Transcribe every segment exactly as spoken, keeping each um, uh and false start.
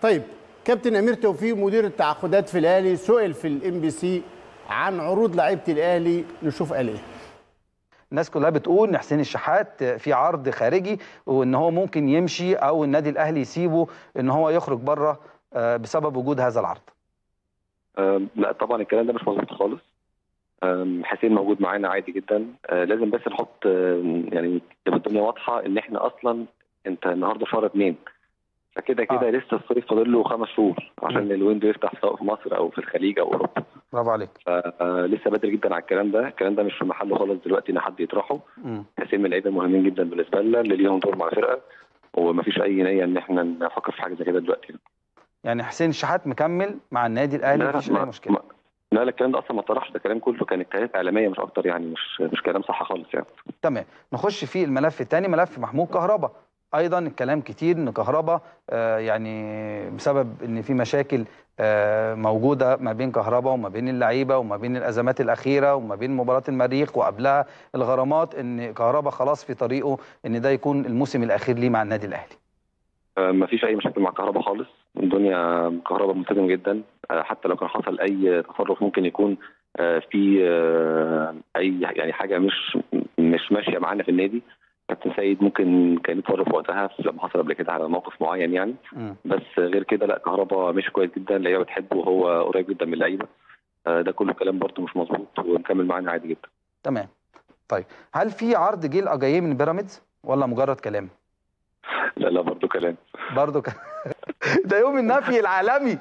طيب كابتن امير توفيق مدير التعاقدات في الاهلي سئل في الام بي سي عن عروض لعيبه الاهلي، نشوف قال ايه. الناس كلها بتقول ان حسين الشحات في عرض خارجي وان هو ممكن يمشي او النادي الاهلي يسيبه ان هو يخرج بره بسبب وجود هذا العرض. أه لا طبعا الكلام ده مش مظبوط خالص. أه حسين موجود معانا عادي جدا. أه لازم بس نحط أه يعني تبقى الدنيا واضحه ان احنا اصلا انت النهارده شهر اتنين، فكده كده آه. لسه الصيف فاضل له خمس شهور عشان الويندو يفتح سواء في مصر او في الخليج او اوروبا. برافو عليك. فلسه بدري جدا على الكلام ده، الكلام ده مش في محله خالص دلوقتي ان حد يطرحه. حسين من اللعيبه المهمين جدا بالنسبه لنا اللي ليهم دور مع الفرقه، ومفيش اي نيه ان احنا نفكر في حاجه زي كده دلوقتي. يعني حسين الشحات مكمل مع النادي الاهلي مفيش اي مشكله؟ ما لا لا الكلام ده اصلا ما طرحش، ده كلام كله كانت اجتهادات اعلاميه مش اكتر، يعني مش مش كلام صح خالص يعني. تمام. نخش في الملف الثاني، ملف محمود كهربا. ايضا الكلام كتير ان كهربا آه يعني بسبب ان في مشاكل آه موجوده ما بين كهربا وما بين اللعيبه وما بين الازمات الاخيره وما بين مباراه المريخ وقبلها الغرامات، ان كهربا خلاص في طريقه ان ده يكون الموسم الاخير ليه مع النادي الاهلي. آه ما فيش اي مشاكل مع كهربا خالص، الدنيا كهربا ملتزم جدا. آه حتى لو كان حصل اي تصرف ممكن يكون آه في آه اي يعني حاجه مش مش ماشيه معانا في النادي، كابتن سيد ممكن كان يتصرف وقتها لما حصل قبل كده على موقف معين يعني. م. بس غير كده لا كهربا مش كويس جدا، اللعيبه بتحبه وهو قريب جدا من اللعيبه. آه ده كله كلام برده مش مظبوط ومكمل معانا عادي جدا. تمام. طيب هل في عرض جه الاجاييه من بيراميدز ولا مجرد كلام؟ لا لا برده كلام. برده ك... ده يوم النفي العالمي.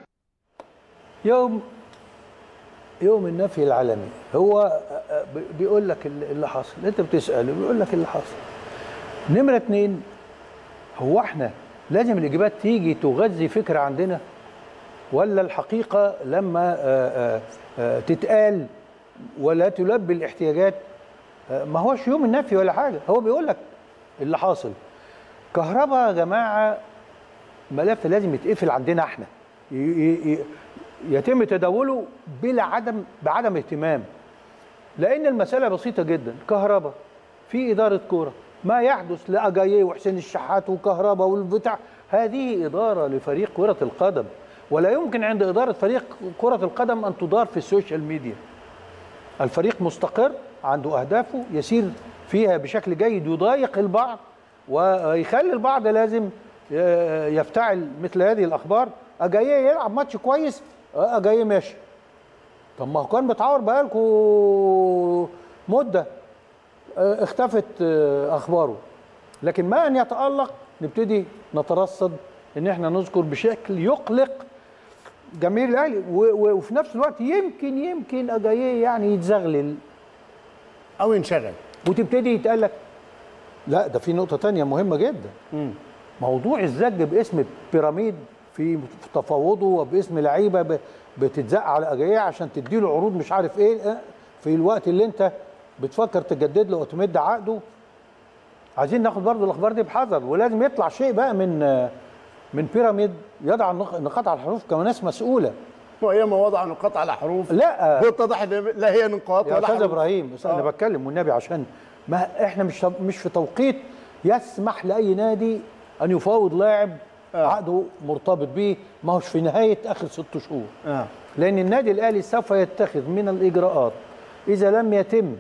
يوم يوم النفي العالمي هو بيقول لك اللي حصل، انت بتساله بيقول لك اللي حصل. نمره اتنين، هو احنا لازم الاجابات تيجي تغذي فكره عندنا، ولا الحقيقه لما آآ آآ تتقال ولا تلبي الاحتياجات؟ ما هوش يوم النفي ولا حاجه، هو بيقول لك اللي حاصل. كهربا يا جماعه ملف لازم يتقفل عندنا احنا، يتم تداوله بلا عدم بعدم اهتمام، لان المساله بسيطه جدا. كهربا في اداره كوره، ما يحدث لاجاييه وحسين الشحات وكهربا والبتاع هذه اداره لفريق كره القدم، ولا يمكن عند اداره فريق كره القدم ان تدار في السوشيال ميديا. الفريق مستقر عنده اهدافه يسير فيها بشكل جيد، يضايق البعض ويخلي البعض لازم يفتعل مثل هذه الاخبار. اجاييه يلعب ماتش كويس، اجاييه ماشي. طب ما هو كان بتعور بقالكوا مده اختفت اخباره، لكن ما ان يتالق نبتدي نترصد ان احنا نذكر بشكل يقلق جماهير الاهلي، وفي نفس الوقت يمكن يمكن اجاييه يعني يتزغلل او ينشغل وتبتدي يتقال لك لا ده في نقطه ثانيه مهمه جدا. م. موضوع الزج باسم بيراميد في تفاوضه وباسم لعيبه بتتزق على اجاييه عشان تدي له عروض مش عارف ايه في الوقت اللي انت بتفكر تجدد له وتمد عقده. عايزين ناخد برضه الاخبار دي بحذر، ولازم يطلع شيء بقى من من بيراميد يضع النقاط على الحروف كناس مسؤوله. وهي ما وضع نقاط على حروف لا بيتضح لا هي نقاط ولا يا استاذ ابراهيم. بس انا بتكلم والنبي عشان ما احنا مش مش في توقيت يسمح لاي نادي ان يفاوض لاعب آه. عقده مرتبط به، ما هوش في نهايه اخر ست شهور. آه. لان النادي الاهلي سوف يتخذ من الاجراءات اذا لم يتم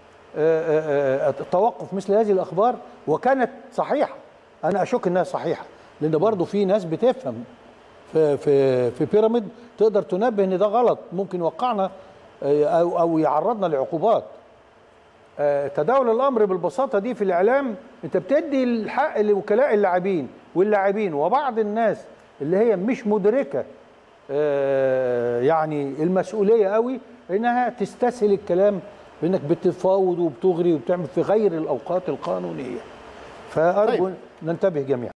توقف مثل هذه الاخبار، وكانت صحيحه. انا اشك انها صحيحه، لان برضه في ناس بتفهم في في في بيراميد تقدر تنبه ان ده غلط ممكن يوقعنا او او يعرضنا لعقوبات. تداول الامر بالبساطه دي في الاعلام، انت بتدي الحق لوكلاء اللاعبين واللاعبين وبعض الناس اللي هي مش مدركه يعني المسؤوليه قوي انها تستسهل الكلام بانك بتفاوض وبتغري وبتعمل في غير الاوقات القانونيه. فارجو طيب. ننتبه جميعا.